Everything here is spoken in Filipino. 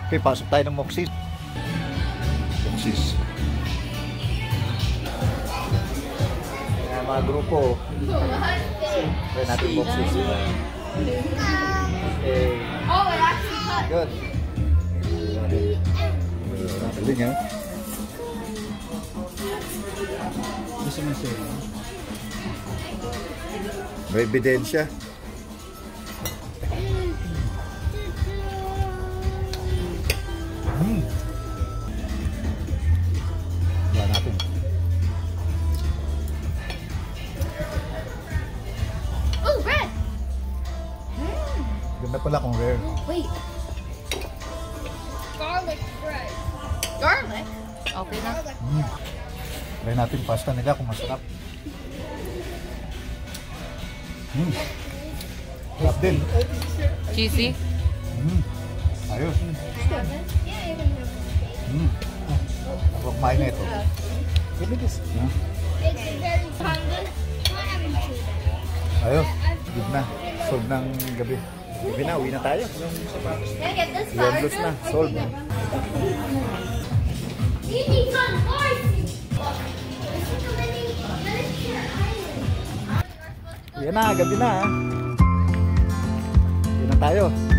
Okay, pasok tayo ng Moxis. Moxis. Ayan, mga grupo. Try natin Moxis. Okay. Oh, it actually cut. Good. Galing ha? Gusto mo siya. May ebidensya. Wala natin. Oh, red. Ganda pala kung rare. Wait. Garlic bread. Garlic? Okay na. Try natin pasta nila kung masarap. Sarap din. Cheesy? Ayos. Ako kumain na ito. It's very tender. Ayos. Good na. Solve ng gabi. Gabi na, uwi na tayo. Can I get this Yondos na. Solve. Yan na, gabi na. Uwi na tayo.